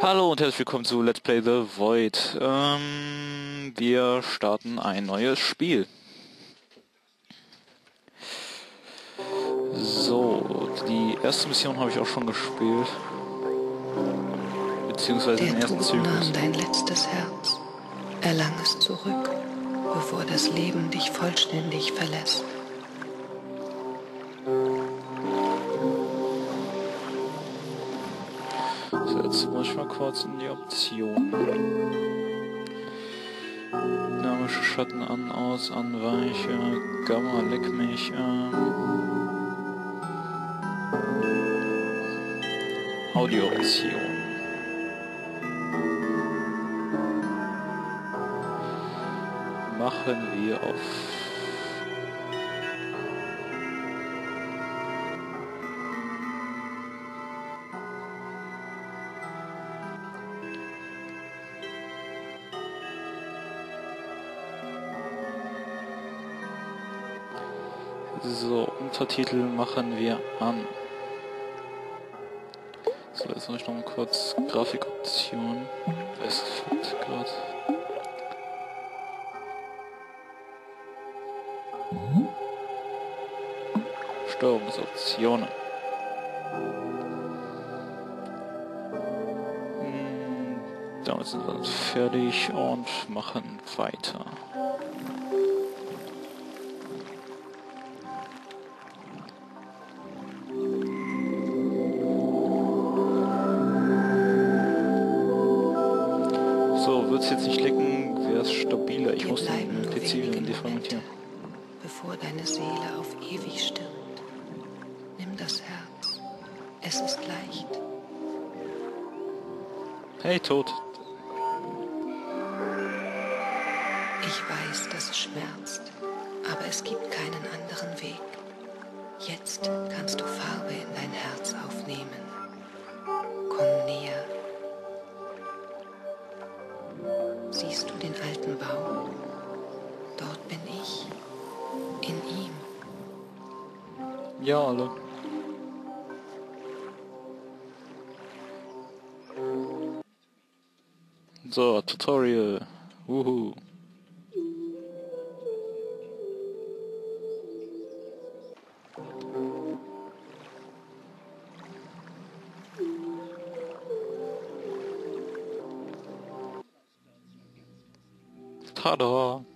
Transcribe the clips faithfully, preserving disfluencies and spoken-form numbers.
Hallo und herzlich willkommen zu Let's Play The Void. Ähm, wir starten ein neues Spiel. So, die erste Mission habe ich auch schon gespielt. Beziehungsweise den ersten Zyklus. Der Tod nahm dein letztes Herz. Erlang es zurück, bevor das Leben dich vollständig verlässt. So, jetzt muss ich mal kurz in die Optionen. Dynamische Schatten an, aus, anweiche, Gamma, leck mich, ähm. Audio-Option. Machen wir auf so, Untertitel machen wir an. So, jetzt muss ich noch mal kurz Grafikoptionen. Es fit gerade. Steuerungsoptionen. Hm, damit sind wir fertig und machen weiter. So, wird es jetzt nicht klicken, wäre es stabiler. Ich muss den P C wieder defragmentieren. Bevor deine Seele auf ewig stirbt. Nimm das Herz. Es ist leicht. Hey, Tod. Ich weiß, dass es schmerzt, aber es gibt keinen anderen Weg. Jetzt kannst du Farbe in dein Herz aufnehmen. Komm näher. Siehst du den alten Baum? Dort bin ich. In ihm. Ja, alle. So, Tutorial. Wuhu. Tada.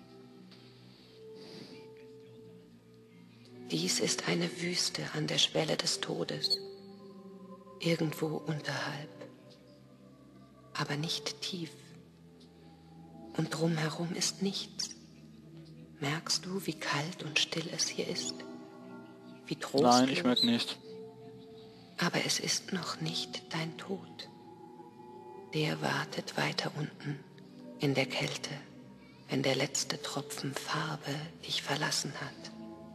Dies ist eine Wüste an der Schwelle des Todes. Irgendwo unterhalb. Aber nicht tief. Und drumherum ist nichts. Merkst du, wie kalt und still es hier ist? Wie trostlos? Nein, ich merke nicht. Aber es ist noch nicht dein Tod. Der wartet weiter unten, in der Kälte, wenn der letzte Tropfen Farbe dich verlassen hat.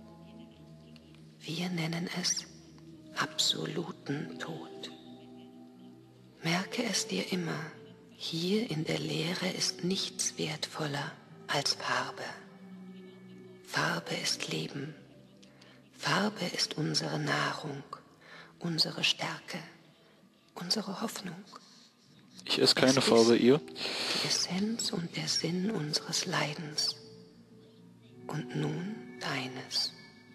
Wir nennen es absoluten Tod. Merke es dir immer, hier in der Leere ist nichts wertvoller als Farbe. Farbe ist Leben. Farbe ist unsere Nahrung, unsere Stärke, unsere Hoffnung. Ich esse keine Farbe, ihr? Die Essenz und der Sinn unseres Leidens. Und nun deines.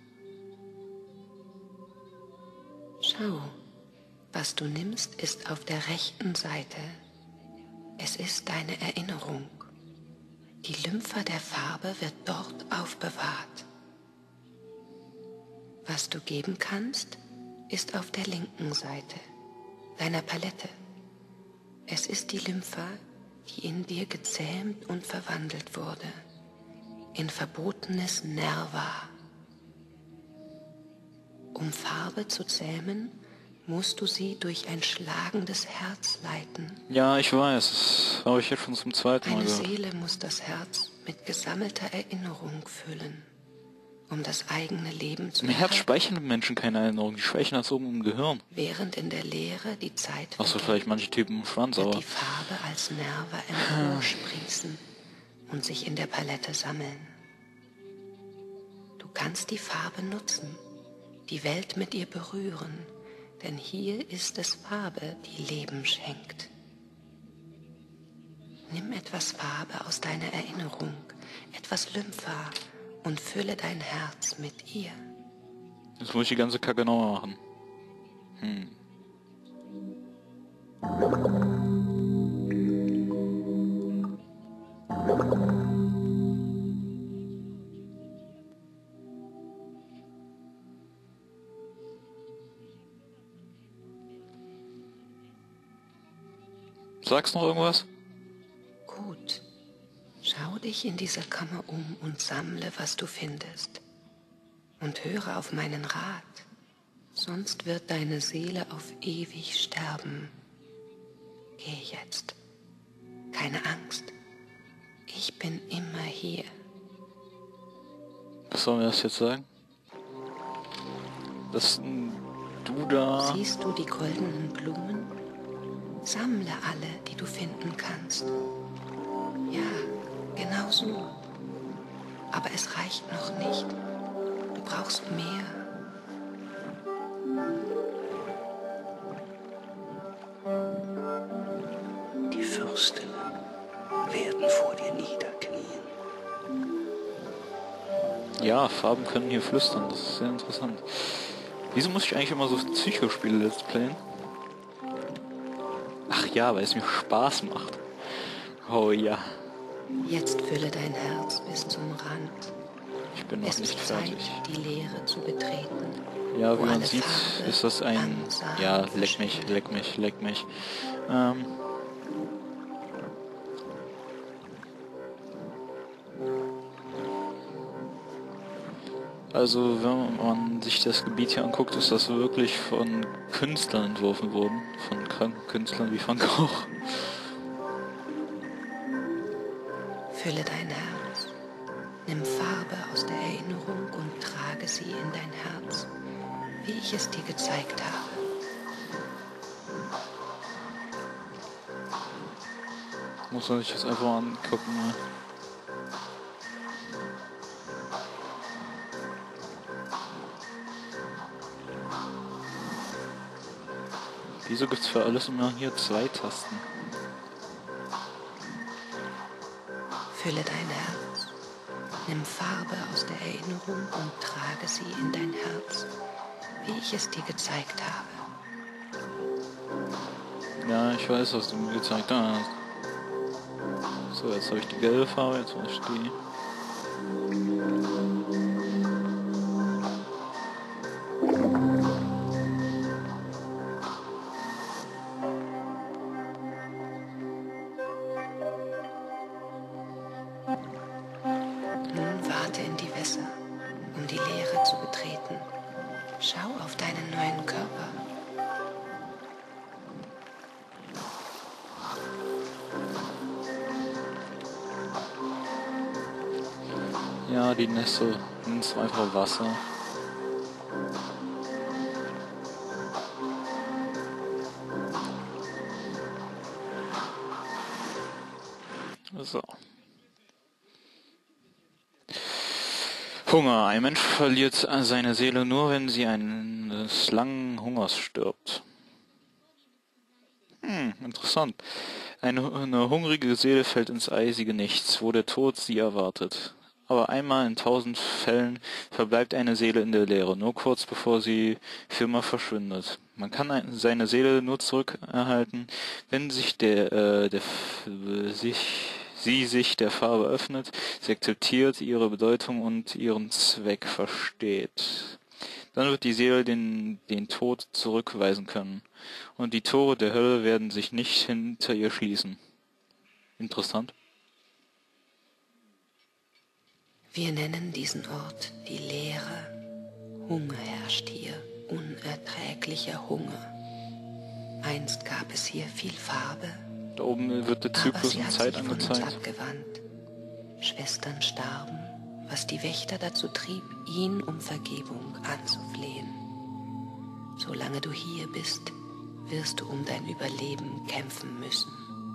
Schau, was du nimmst, ist auf der rechten Seite. Es ist deine Erinnerung. Die Lympha der Farbe wird dort aufbewahrt. Was du geben kannst, ist auf der linken Seite, deiner Palette. Es ist die Lympha, die in dir gezähmt und verwandelt wurde, in verbotenes Nerva. Um Farbe zu zähmen, musst du sie durch ein schlagendes Herz leiten. Ja, ich weiß. Das habe ich jetzt schon zum zweiten Mal Eine gehört. Seele muss das Herz mit gesammelter Erinnerung füllen, um das eigene Leben zu Im Herz erhalten. speichern Menschen keine Erinnerung, die speichern das oben im Gehirn. Während in der Leere die Zeit Achso, vergeht, vielleicht manche Typen im Schwanz, wird aber... die Farbe als Nerva emporsprießen und sich in der Palette sammeln. Du kannst die Farbe nutzen, die Welt mit ihr berühren, denn hier ist es Farbe, die Leben schenkt. Nimm etwas Farbe aus deiner Erinnerung, etwas Lympha und fülle dein Herz mit ihr. Jetzt muss ich die ganze Kacke nochmal machen. Hm. Sagst noch irgendwas? Gut. Schau dich in dieser Kammer um und sammle, was du findest. Und höre auf meinen Rat, sonst wird deine Seele auf ewig sterben. Geh jetzt. Keine Angst. Ich bin immer hier. Was soll mir das jetzt sagen? Dass du da... Siehst du die goldenen Blumen? Sammle alle, die du finden kannst. Ja, genau so. Aber es reicht noch nicht. Du brauchst mehr. Die Fürstinnen werden vor dir niederknien. Ja, Farben können hier flüstern, das ist sehr interessant. Wieso muss ich eigentlich immer so Psychospiele let's playen? Ach ja, weil es mir Spaß macht. Oh ja. Jetzt fülle dein Herz bis zum Rand. Ich bin noch Es nicht ist Zeit, fertig. die Leere zu betreten. Ja, wie wo man alle sieht, Farbe ist das ein... langsam Ja, leck mich, verschwindet. leck mich, leck mich. Ähm... Also wenn man sich das Gebiet hier anguckt, ist das wirklich von Künstlern entworfen worden. Von kranken Künstlern wie Van Gogh. Fülle dein Herz. Nimm Farbe aus der Erinnerung und trage sie in dein Herz, wie ich es dir gezeigt habe. Muss man sich das einfach mal angucken. Ne? Wieso gibt's für alles immer hier zwei Tasten? Fülle dein Herz. Nimm Farbe aus der Erinnerung und trage sie in dein Herz, wie ich es dir gezeigt habe. Ja, ich weiß, was du mir gezeigt hast. So, jetzt habe ich die gelbe Farbe, jetzt muss ich die... Nun warte in die Wässer, um die Leere zu betreten. Schau auf deinen neuen Körper. Ja, die Nässe, nimmst einfach Wasser. So. Hunger. Ein Mensch verliert seine Seele nur, wenn sie eines langen Hungers stirbt. Hm, interessant. Eine, eine hungrige Seele fällt ins eisige Nichts, wo der Tod sie erwartet. Aber einmal in tausend Fällen verbleibt eine Seele in der Leere, nur kurz bevor sie für immer verschwindet. Man kann ein, seine Seele nur zurückerhalten, wenn sich der, äh, der sich sie sich der Farbe öffnet, sie akzeptiert ihre Bedeutung und ihren Zweck versteht. Dann wird die Seele den, den Tod zurückweisen können, und die Tore der Hölle werden sich nicht hinter ihr schließen. Interessant. Wir nennen diesen Ort die Leere. Hunger herrscht hier, unerträglicher Hunger. Einst gab es hier viel Farbe, Da oben wird der aber Zyklus sie in hat Zeit sich von uns angezeigt. abgewandt. Schwestern starben, was die Wächter dazu trieb, ihn um Vergebung anzuflehen. Solange du hier bist, wirst du um dein Überleben kämpfen müssen.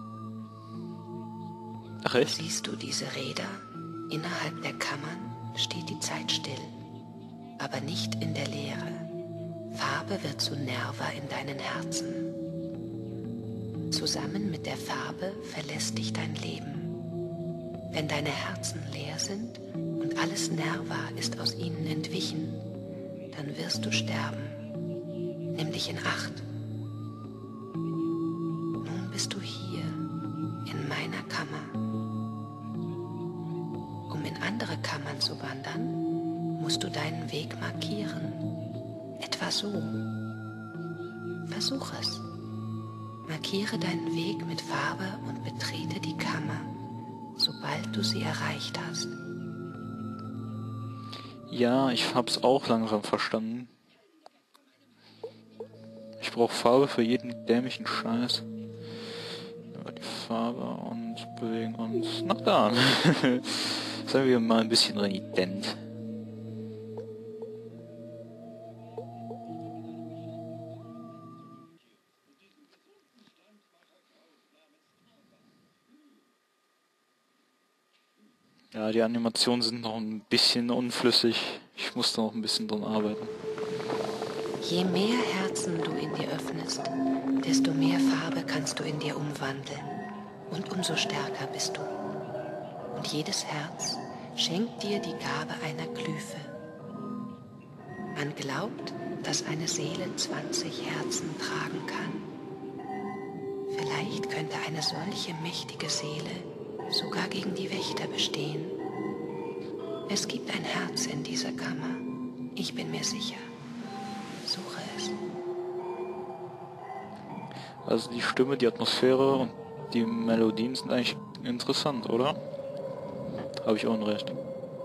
Ach echt? Siehst du diese Räder? Innerhalb der Kammern steht die Zeit still, aber nicht in der Leere. Farbe wird zu Nerva in deinen Herzen. Zusammen mit der Farbe verlässt dich dein Leben. Wenn deine Herzen leer sind und alles Nerva ist aus ihnen entwichen, dann wirst du sterben. Nimm dich in Acht. Nun bist du hier, in meiner Kammer. Um in andere Kammern zu wandern, musst du deinen Weg markieren. Etwa so. Versuch es. Markiere deinen Weg mit Farbe und betrete die Kammer, sobald du sie erreicht hast. Ja, ich hab's auch langsam verstanden. Ich brauche Farbe für jeden dämlichen Scheiß. Die Farbe und bewegen uns nach da. Seien wir mal ein bisschen renident. Ja, die Animationen sind noch ein bisschen unflüssig. Ich muss da noch ein bisschen dran arbeiten. Je mehr Herzen du in dir öffnest, desto mehr Farbe kannst du in dir umwandeln. Und umso stärker bist du. Und jedes Herz schenkt dir die Gabe einer Glyphe. Man glaubt, dass eine Seele zwanzig Herzen tragen kann. Vielleicht könnte eine solche mächtige Seele sogar gegen die Wächter bestehen. Es gibt ein Herz in dieser Kammer. Ich bin mir sicher. Suche es. Also die Stimme, die Atmosphäre und die Melodien sind eigentlich interessant, oder? Habe ich auch ein Recht.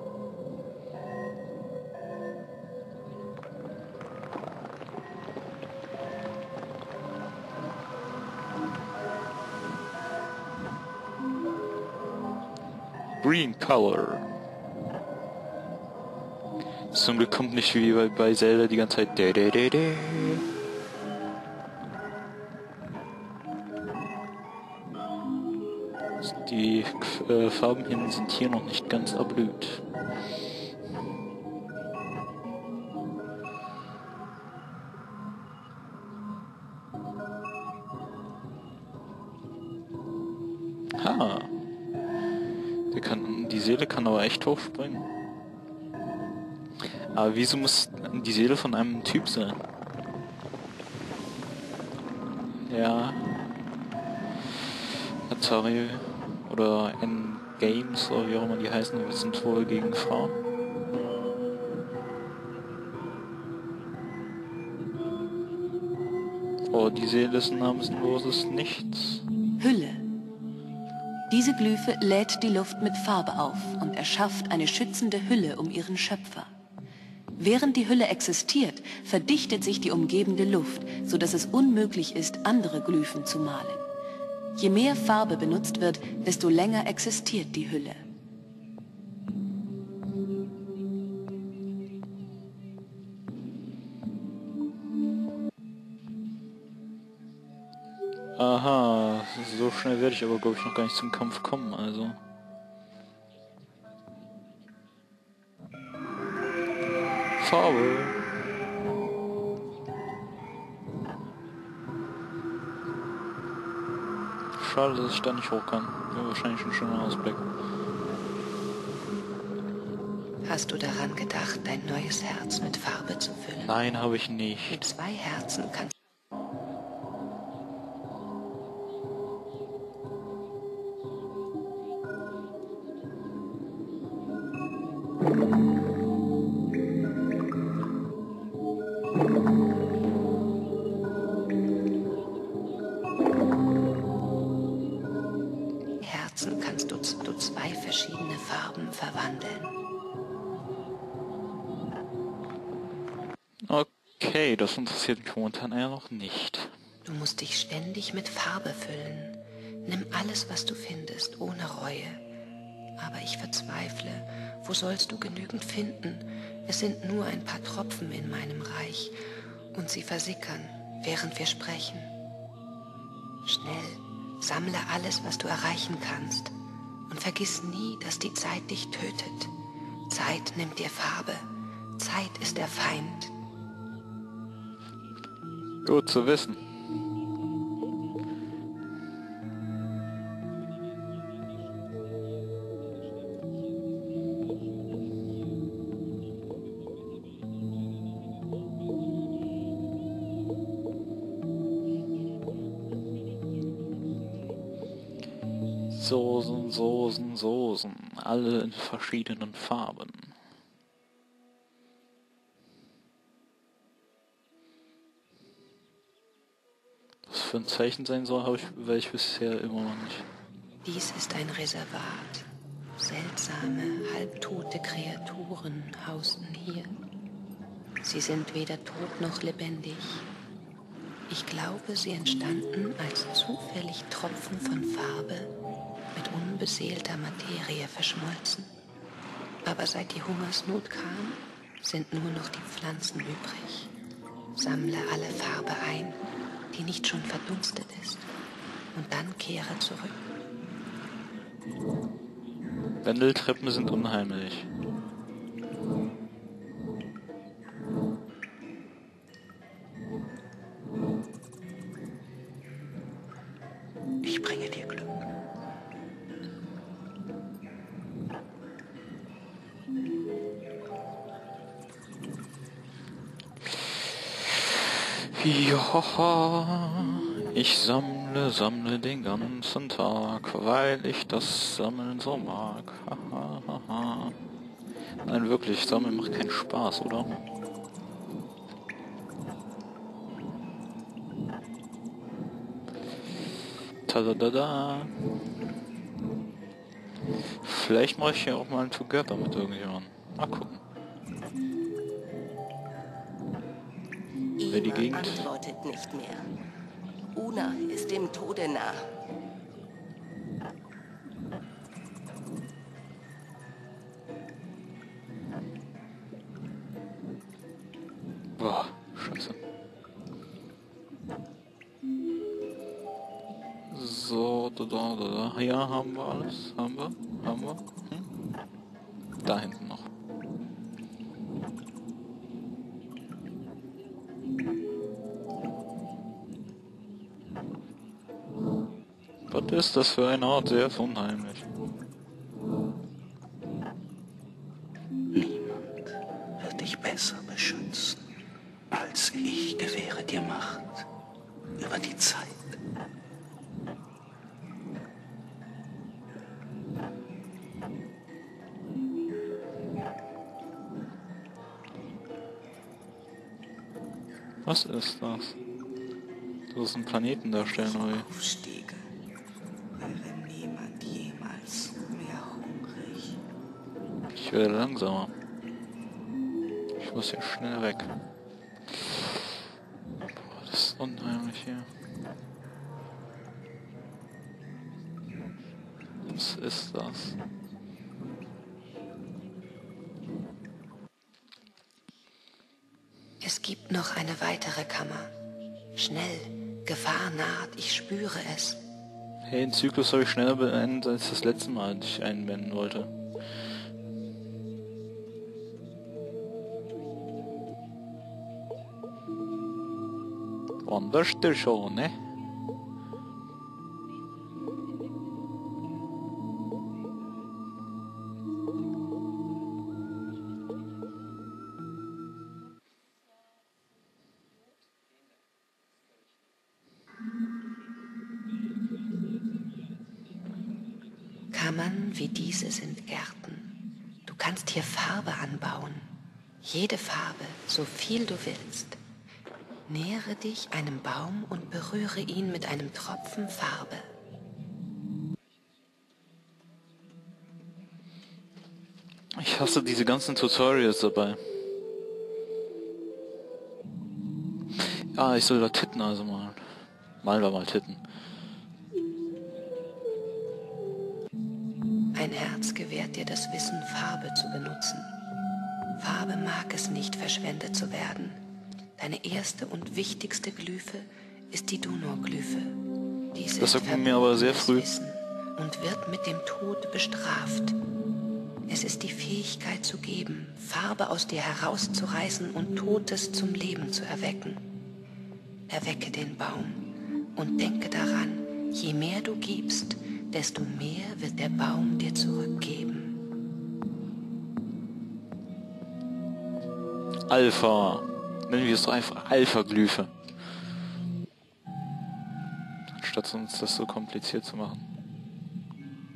Green Color. Zum Glück kommt nicht wie bei, bei Zelda die ganze Zeit. De, de, de, de. Die äh, Farben hier sind hier noch nicht ganz erblüht. Ha. Der kann, die Seele kann aber echt hochspringen. Aber wieso muss die Seele von einem Typ sein? Ja. Atari oder N-Games oder wie auch immer die heißen, sind wohl gegen Frauen. Oh, die Seele des namenloses Nichts. Hülle. Diese Glyphe lädt die Luft mit Farbe auf und erschafft eine schützende Hülle um ihren Schöpfer. Während die Hülle existiert, verdichtet sich die umgebende Luft, sodass es unmöglich ist, andere Glyphen zu malen. Je mehr Farbe benutzt wird, desto länger existiert die Hülle. Aha, so schnell werde ich aber, glaube ich, noch gar nicht zum Kampf kommen, also. Farbe. Schade, dass ich da nicht hoch kann. Wäre wahrscheinlich ein schöner Ausblick. Hast du daran gedacht, dein neues Herz mit Farbe zu füllen? Nein, habe ich nicht. Mit zwei Herzen kannst Herzen kannst du, du zwei verschiedene Farben verwandeln. Okay, das interessiert mich momentan eher noch nicht. Du musst dich ständig mit Farbe füllen. Nimm alles, was du findest, ohne Reue. Aber ich verzweifle. Wo sollst du genügend finden? Es sind nur ein paar Tropfen in meinem Reich und sie versickern, während wir sprechen. Schnell, sammle alles, was du erreichen kannst und vergiss nie, dass die Zeit dich tötet. Zeit nimmt dir Farbe. Zeit ist der Feind. Gut zu wissen. Soßen, Soßen, Soßen. Alle in verschiedenen Farben. Was für ein Zeichen sein soll, habe ich, weiß ich bisher immer noch nicht. Dies ist ein Reservat. Seltsame, halbtote Kreaturen hausen hier. Sie sind weder tot noch lebendig. Ich glaube, sie entstanden als zufällig Tropfen von Farbe mit unbeseelter Materie verschmolzen. Aber seit die Hungersnot kam, sind nur noch die Pflanzen übrig. Sammle alle Farbe ein, die nicht schon verdunstet ist, und dann kehre zurück. Wendeltreppen sind unheimlich. Ich bringe dir Glück. Ja, ich sammle, sammle den ganzen Tag, weil ich das Sammeln so mag. Nein, wirklich, Sammeln macht keinen Spaß, oder? Tadadada. Vielleicht mache ich hier auch mal ein Together mit irgendjemandem. Mal gucken. Wer die Gegend antwortet nicht mehr. Una ist dem Tode nah. Boah, scheiße. So, da, da, da, da. Ja, haben wir alles. Haben wir? Haben wir? Hm? Da hinten noch. Was ist das für eine Art? Sehr unheimlich. Niemand wird dich besser beschützen als ich. Gewähre dir Macht über die Zeit. Was ist das? Du hast einen Planeten darstellen, oder? Aufstiege wäre niemand jemals mehr hungrig. Ich werde langsamer. Ich muss hier schnell weg. Boah, das ist unheimlich hier. Was ist das? Es gibt noch eine weitere Kammer. Schnell, Gefahr naht, ich spüre es. Hey, den Zyklus habe ich schneller beendet als das letzte Mal, als ich einwenden wollte. Wunderschön, ne? Kammern wie diese sind Gärten. Du kannst hier Farbe anbauen. Jede Farbe, so viel du willst. Nähere dich einem Baum und berühre ihn mit einem Tropfen Farbe. Ich hasse diese ganzen Tutorials dabei. Ja, ich soll da Titten also malen. Mal da mal Titten. Ein Herz gewährt dir das Wissen, Farbe zu benutzen. Farbe mag es nicht, verschwendet zu werden. Deine erste und wichtigste Glyphe ist die Donor-Glyphe. Diese Das ist sagt man mir aber sehr früh. Wissen und wird mit dem Tod bestraft. Es ist die Fähigkeit zu geben, Farbe aus dir herauszureißen und Totes zum Leben zu erwecken. Erwecke den Baum und denke daran, je mehr du gibst, desto mehr wird der Baum dir zurückgeben. Alpha. Nennen wir es doch einfach Alpha-Glyphe. Anstatt uns das so kompliziert zu machen.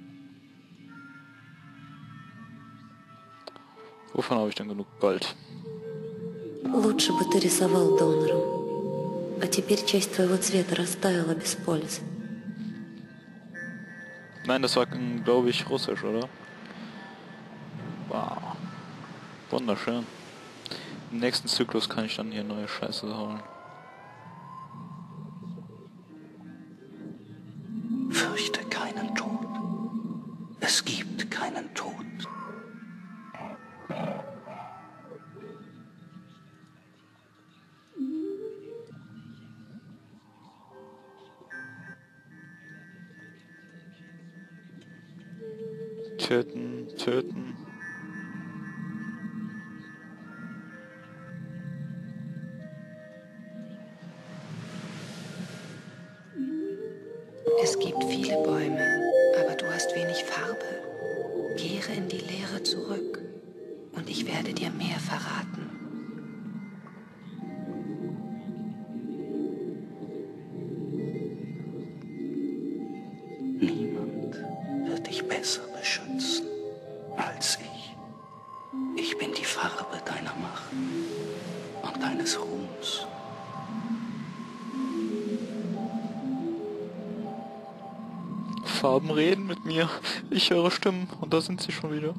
Wovon habe ich denn genug Gold? Лучше бы ты рисовал донором. А теперь часть твоего цвета растаяла без пользы. Nein, das war, glaube ich, russisch, oder? Wow. Wunderschön. Im nächsten Zyklus kann ich dann hier neue Scheiße holen. Fürchte keinen Tod. Es gibt keinen Tod. Töten, töten. Es gibt viele Bäume, aber du hast wenig Farbe. Kehre in die Leere zurück und ich werde dir mehr verraten. Niemand wird dich besser beschützen als ich. Ich bin die Farbe deiner Macht und deines Ruhms. Farben reden mit mir. Ich höre Stimmen und da sind sie schon wieder.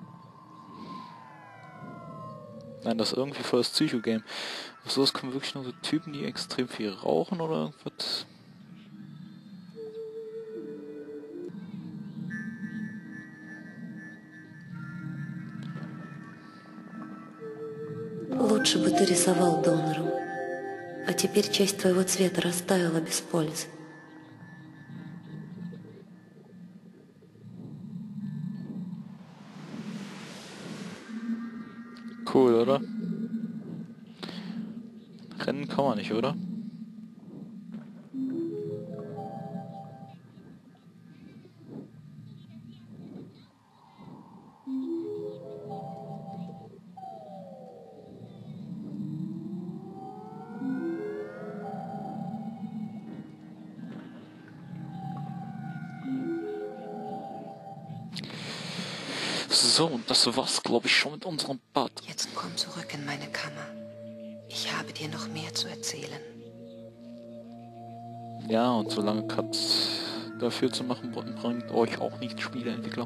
Nein, das ist irgendwie voll das Psycho-Game. Auf sowas kommen wirklich nur so Typen, die extrem viel rauchen oder irgendwas. Лучше бы ты рисовал донором. А теперь часть твоего цвета растаяла без пользы. Cool, oder? Rennen kann man nicht, oder? So, und das war's, glaube ich, schon mit unserem Bad. Jetzt komm zurück in meine Kammer. Ich habe dir noch mehr zu erzählen. Ja, und solange Cuts dafür zu machen, bringt euch auch nichts, Spieleentwickler.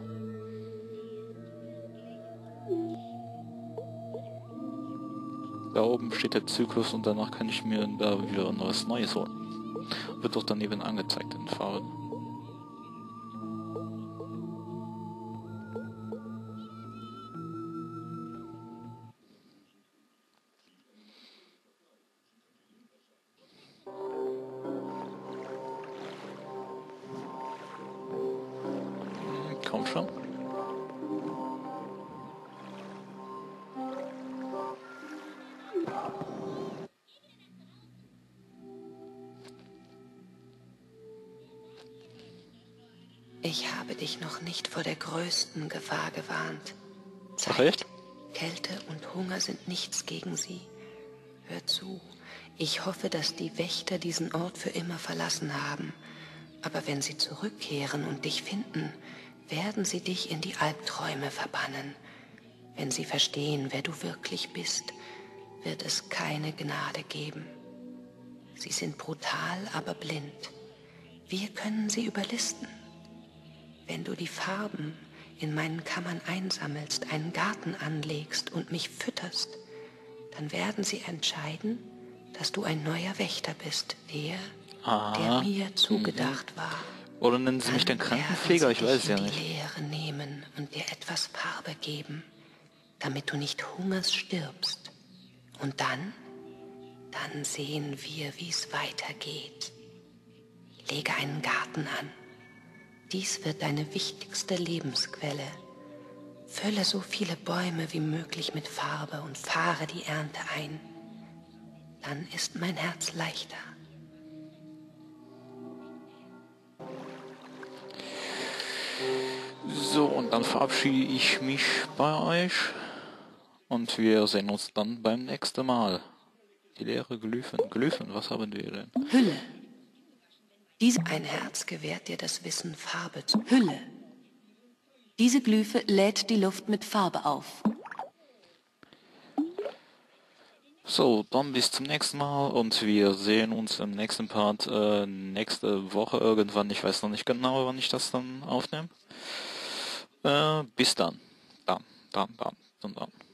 Da oben steht der Zyklus und danach kann ich mir da wieder was Neues holen. Wird doch daneben angezeigt in Farben. Komm schon. Ich habe dich noch nicht vor der größten Gefahr gewarnt. Ach echt? Kälte und Hunger sind nichts gegen sie. Hör zu, ich hoffe, dass die Wächter diesen Ort für immer verlassen haben. Aber wenn sie zurückkehren und dich finden, werden sie dich in die Albträume verbannen. Wenn sie verstehen, wer du wirklich bist, wird es keine Gnade geben. Sie sind brutal, aber blind. Wir können sie überlisten. Wenn du die Farben in meinen Kammern einsammelst, einen Garten anlegst und mich fütterst, dann werden sie entscheiden, dass du ein neuer Wächter bist, der, Ah. der mir zugedacht war. Oder nennen sie mich den Dann Krankenpfleger, ich werden sie weiß dich ja in nicht. die Leere nehmen und dir etwas Farbe geben, damit du nicht hungers stirbst. Und dann, dann sehen wir, wie es weitergeht. Lege einen Garten an. Dies wird deine wichtigste Lebensquelle. Fülle so viele Bäume wie möglich mit Farbe und fahre die Ernte ein. Dann ist mein Herz leichter. So, und dann verabschiede ich mich bei euch. Und wir sehen uns dann beim nächsten Mal. Die leere Glyphen. Glyphen, was haben wir denn? Hülle. Diese Ein Herz gewährt dir das Wissen, Farbe zu... Hülle. Diese Glyphe lädt die Luft mit Farbe auf. So, dann bis zum nächsten Mal und wir sehen uns im nächsten Part äh, nächste Woche irgendwann. Ich weiß noch nicht genau, wann ich das dann aufnehme. Äh, bis dann. Dann, dann, dann, dann, dann.